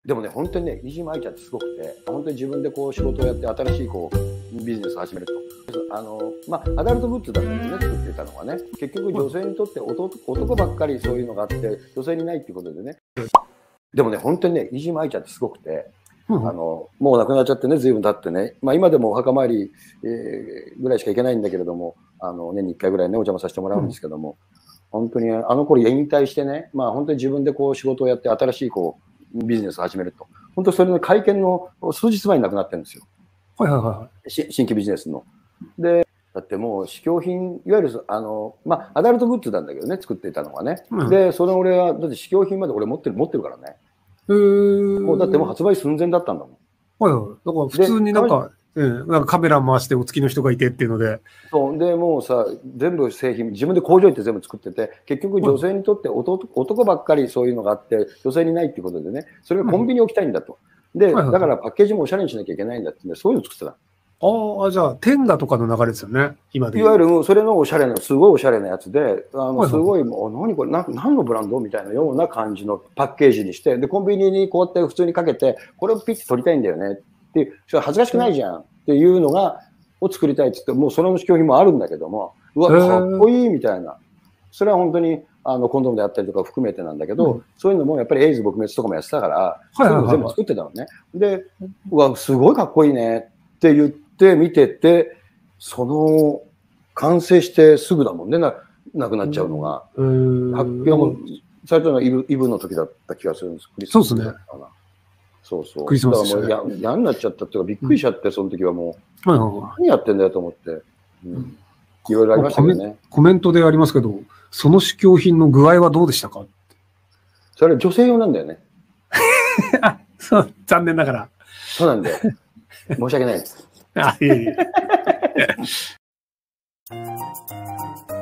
でもね、本当にね、飯島愛ちゃんってすごくて、本当に自分でこう仕事をやって新しいこうビジネスを始めると。アダルトグッズだったんですね、作ってたのはね。結局女性にとって男ばっかりそういうのがあって、女性にないっていうことでね。でもね、本当にね、飯島愛ちゃんってすごくて、もう亡くなっちゃってね、随分経ってね、今でもお墓参り、ぐらいしか行けないんだけれども、年に1回ぐらいね、お邪魔させてもらうんですけども、本当にあの頃引退してね、本当に自分でこう仕事をやって新しいこうビジネスを始めると。本当それの会見の数日前に亡くなってるんですよ。新規ビジネスの。で、だってもう試供品、いわゆるアダルトグッズなんだけどね、作っていたのはね。で、その俺は、だって試供品まで俺持ってるからね。もうだってもう発売寸前だったんだもん。 だから普通になんかカメラ回してお付きの人がいてっていうので。 そうでもうさ、全部製品自分で工場行って全部作ってて、結局女性にとって男ばっかりそういうのがあって女性にないっていうことでね、それがコンビニ置きたいんだと。で、だからパッケージもおしゃれにしなきゃいけないんだって、そういうの作ってた。 じゃあテンダとかの流れですよね、今で。 いわゆるそれのおしゃれな、すごいおしゃれなやつで、すごいもう何これ何のブランドみたいなような感じのパッケージにして、でコンビニにこうやって普通にかけて、これをピッて取りたいんだよねっていう、それ恥ずかしくないじゃんっていうのがを作りたいって言って、もうその試供品もあるんだけども、うわかっこいいみたいな、それは本当にコンドームであったりとか含めてなんだけど、そういうのもやっぱりエイズ撲滅とかもやってたから、そういうの全部作ってたのね。で、うわすごいかっこいいねって言って見てて、その完成してすぐだもんね、なくなっちゃうのが。発表されたのはイブの時だった気がするんです。 そうですね。 そうそう。クリスマスだからもう嫌になっちゃったっていうか、びっくりしちゃって、その時はもう、何やってんだよと思って。いろいろありましたけどね。 コメントでありますけど、その試供品の具合はどうでしたか？ それ女性用なんだよね。 そう、残念ながら。 そうなんだよ。申し訳ないです。 いえいえ。